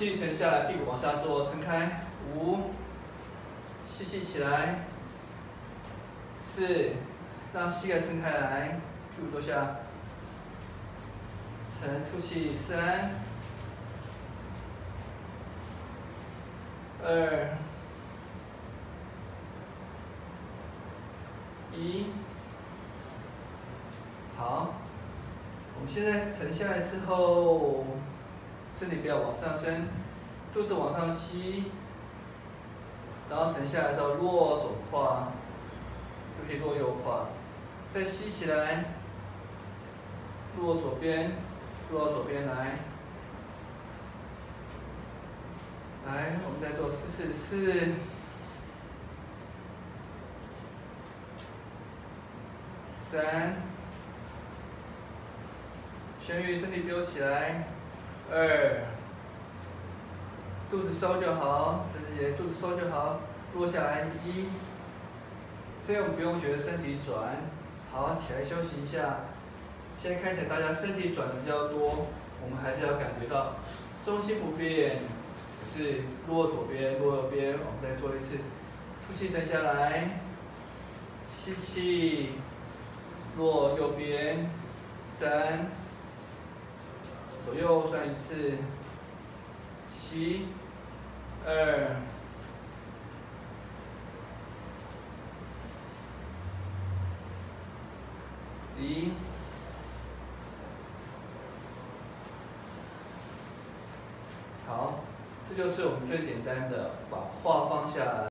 气沉下来，屁股往下坐，撑开，5，吸气起来，4，让膝盖撑开来，屁股坐下，沉，吐气，3、2、1，好。我们现在沉下来之后，身体不要往上升，肚子往上吸，然后沉下来之后落左胯，就可以落右胯，再吸起来，落左边，落到左边来。来，我们再做4次，4、3，旋玉身体丢起来，2，肚子收就好，陈子杰肚子收就好，落下来1。所以我们不用觉得身体转，好，起来休息一下。现在看起来大家身体转的比较多，我们还是要感觉到中心不变，只是落左边，落右边。我们再做一次，吐气沉下来，吸气，落右边，3，左右算1次，吸，2、1。好，这就是我们最简单的，把胯放下来。